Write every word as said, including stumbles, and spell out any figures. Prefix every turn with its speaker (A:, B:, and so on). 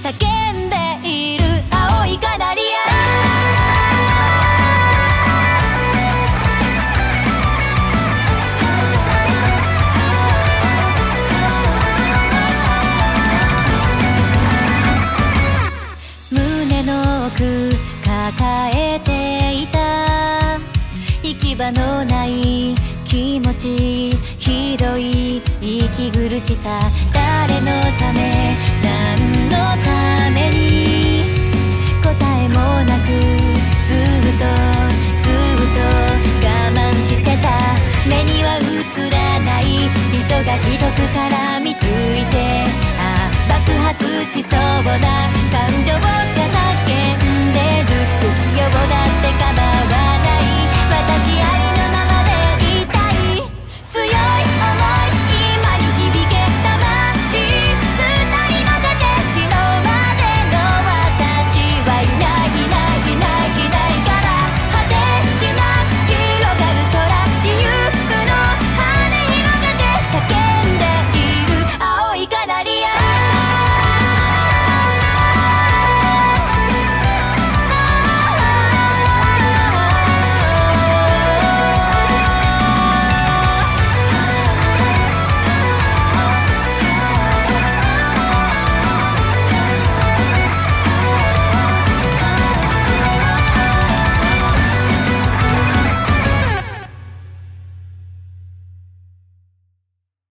A: 叫んでいる青いカナリア。胸の奥抱えていた行き場のない気持ち、ひどい息苦しさ、誰のため何のために、答えもなくずっとずっと我慢してた。目には映らない人がひどく絡みつ